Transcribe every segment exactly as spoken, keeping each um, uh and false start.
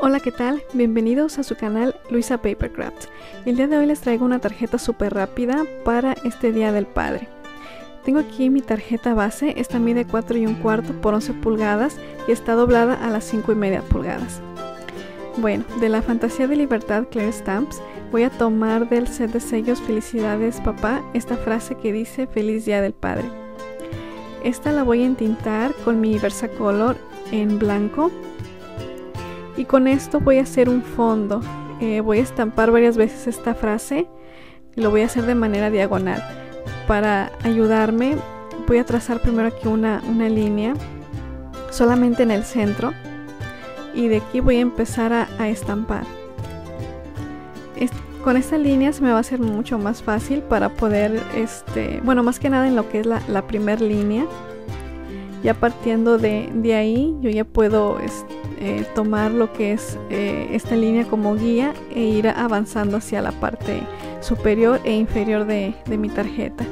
Hola, ¿qué tal? Bienvenidos a su canal Luisa Papercraft. El día de hoy les traigo una tarjeta súper rápida para este Día del Padre. Tengo aquí mi tarjeta base, esta mide cuatro y un cuarto por once pulgadas y está doblada a las cinco y media pulgadas. Bueno, de la Fantasía de Libertad Clear Stamps voy a tomar del set de sellos Felicidades Papá esta frase que dice Feliz Día del Padre. Esta la voy a entintar con mi Versacolor en blanco. Y con esto voy a hacer un fondo. Eh, voy a estampar varias veces esta frase y lo voy a hacer de manera diagonal. Para ayudarme voy a trazar primero aquí una, una línea solamente en el centro y de aquí voy a empezar a, a estampar. Est con esta línea se me va a hacer mucho más fácil para poder, este, bueno, más que nada en lo que es la, la primera línea. Ya partiendo de, de ahí yo ya puedo este, Eh, tomar lo que es eh, esta línea como guía e ir avanzando hacia la parte superior e inferior de, de mi tarjeta.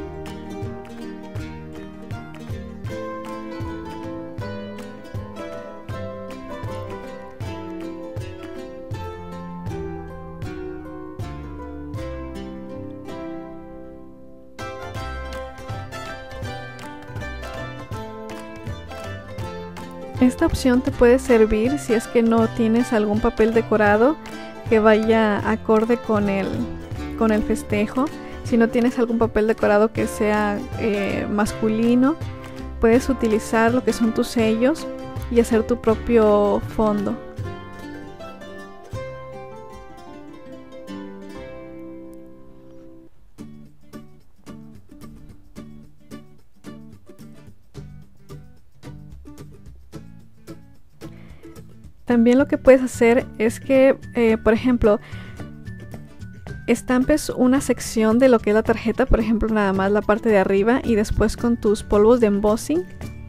Esta opción te puede servir si es que no tienes algún papel decorado que vaya acorde con el, con el festejo. Si no tienes algún papel decorado que sea eh, masculino, puedes utilizar lo que son tus sellos y hacer tu propio fondo. También lo que puedes hacer es que, eh, por ejemplo, estampes una sección de lo que es la tarjeta, por ejemplo, nada más la parte de arriba, y después con tus polvos de embossing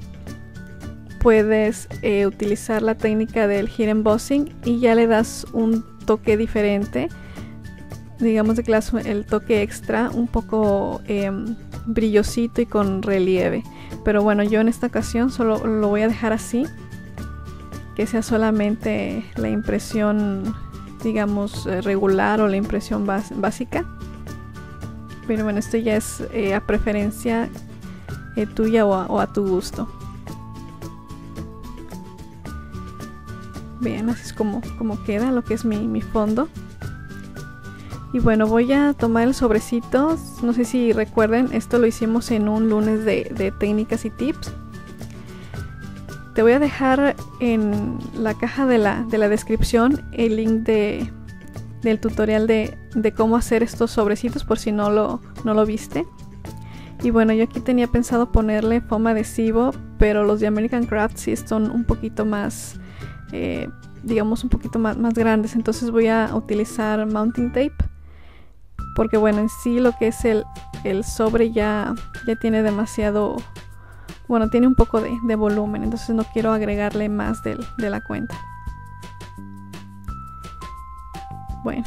puedes eh, utilizar la técnica del heat embossing y ya le das un toque diferente. Digamos de que le das el toque extra, un poco eh, brillosito y con relieve. Pero bueno, yo en esta ocasión solo lo voy a dejar así, que sea solamente la impresión, digamos, regular o la impresión básica. Pero bueno, esto ya es eh, a preferencia eh, tuya o a, o a tu gusto. Bien, así es como, como queda lo que es mi, mi fondo. Y bueno, voy a tomar el sobrecito. No sé si recuerden, esto lo hicimos en un lunes de, de técnicas y tips. Te voy a dejar en la caja de la, de la descripción el link de, del tutorial de, de cómo hacer estos sobrecitos por si no lo, no lo viste. Y bueno, yo aquí tenía pensado ponerle foam adhesivo, pero los de American Craft sí son un poquito más, eh, digamos un poquito más, más grandes. Entonces voy a utilizar mounting tape, porque bueno, en sí lo que es el, el sobre ya, ya tiene demasiado... Bueno, tiene un poco de, de volumen, entonces no quiero agregarle más del, de la cuenta. Bueno,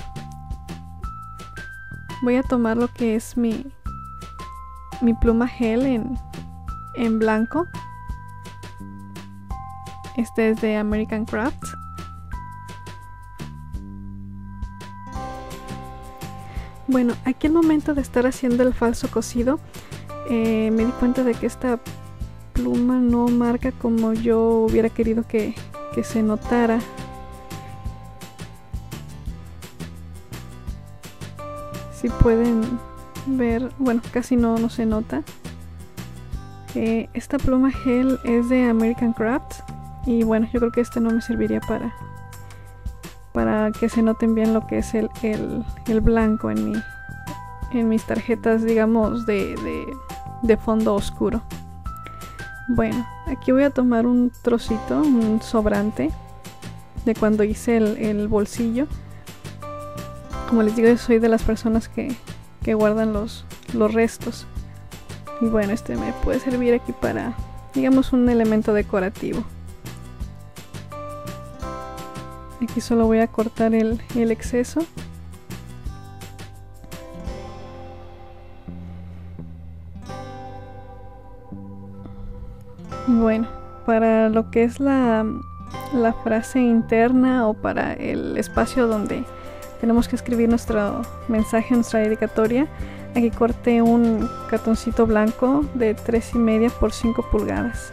voy a tomar lo que es mi, mi pluma gel en, en blanco. Este es de American Craft. Bueno, aquí al momento de estar haciendo el falso cosido, eh, me di cuenta de que esta pluma no marca como yo hubiera querido que, que se notara. Si pueden ver, bueno, casi no, no se nota. Eh, esta pluma gel es de American Craft y bueno, yo creo que este no me serviría para para que se noten bien lo que es el, el, el blanco en, mi, en mis tarjetas, digamos, de, de, de fondo oscuro. Bueno, aquí voy a tomar un trocito, un sobrante de cuando hice el, el bolsillo. Como les digo, yo soy de las personas que, que guardan los, los restos. Y bueno, este me puede servir aquí para, digamos, un elemento decorativo. Aquí solo voy a cortar el, el exceso. Bueno, para lo que es la, la frase interna o para el espacio donde tenemos que escribir nuestro mensaje, nuestra dedicatoria. Aquí corté un cartoncito blanco de tres y media por cinco pulgadas.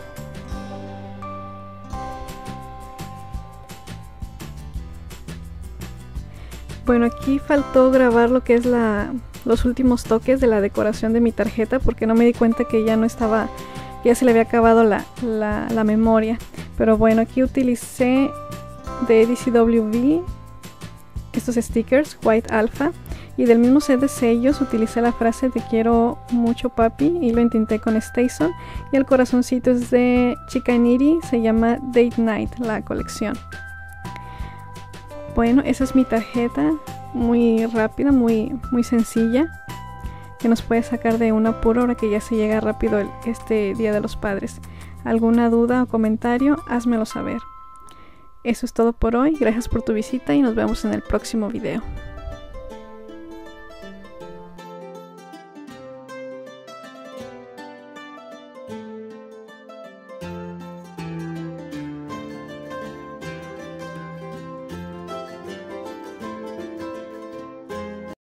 Bueno, aquí faltó grabar lo que es la, los últimos toques de la decoración de mi tarjeta, porque no me di cuenta que ya no estaba, ya se le había acabado la, la, la memoria. Pero bueno, aquí utilicé de D C W V estos stickers White Alpha, y del mismo set de sellos utilicé la frase te quiero mucho papi y lo intenté con Station, y el corazoncito es de Chica Niri, se llama Date Night la colección. Bueno, esa es mi tarjeta, muy rápida, muy, muy sencilla, que nos puede sacar de un apuro ahora que ya se llega rápido el, este Día de los Padres. ¿Alguna duda o comentario? Házmelo saber. Eso es todo por hoy, gracias por tu visita y nos vemos en el próximo video.